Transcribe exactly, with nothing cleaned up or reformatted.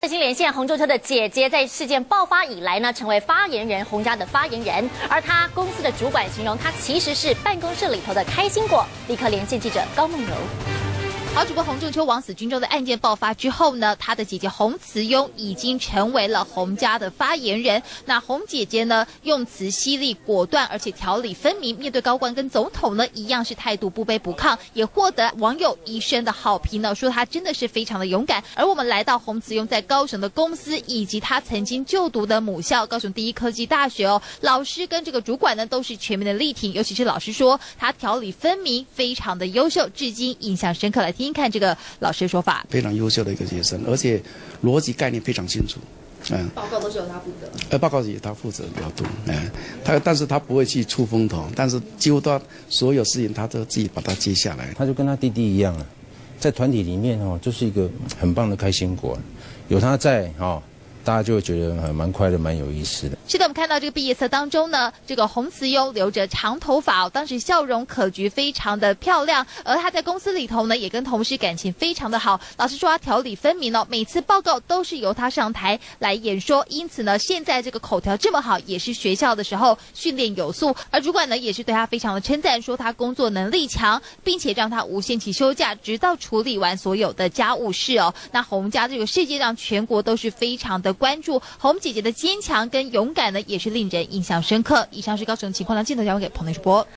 新连线洪仲丘的姐姐，在事件爆发以来呢，成为发言人洪家的发言人，而他公司的主管形容他其实是办公室里头的开心果。立刻连线记者高梦柔。好，主播洪仲丘枉死军中的案件爆发之后呢，他的姐姐洪慈庸已经成为了洪家的发言人。那洪姐姐呢，用词犀利果断，而且条理分明，面对高官跟总统呢，一样是态度不卑不亢，也获得网友一生的好评呢，说她真的是非常的勇敢。而我们来到洪慈庸在高雄的公司，以及她曾经就读的母校高雄第一科技大学哦，老师跟这个主管呢，都是全面的力挺，尤其是老师说她条理分明，非常的优秀，至今印象深刻。来听。看这个老师的说法， 非常优秀的一个学生，而且逻辑概念非常清楚。嗯， 报告都是由他负责。 呃，报告也他负责比较多。嗯，他但是他不会去出风头，但是几乎他所有事情他都自己把它接下来。 他就跟他弟弟一样啊，在团体里面哦，就是一个很棒的开心果，有他在哦。大家就会觉得蛮快乐、蛮有意思的。 是的，我们看到这个毕业册当中呢，这个洪慈庸留着长头发、哦，当时笑容可掬，非常的漂亮。而他在公司里头呢，也跟同事感情非常的好。老实说，他条理分明哦，每次报告都是由他上台来演说。因此呢，现在这个口条这么好，也是学校的时候训练有素。而主管呢，也是对他非常的称赞，说他工作能力强，并且让他无限期休假，直到处理完所有的家务事哦。那洪家这个事件让全国都是非常的关注，洪姐姐的坚强跟勇敢呢，也是令人印象深刻。以上是高雄情况，将镜头交给彭内主播。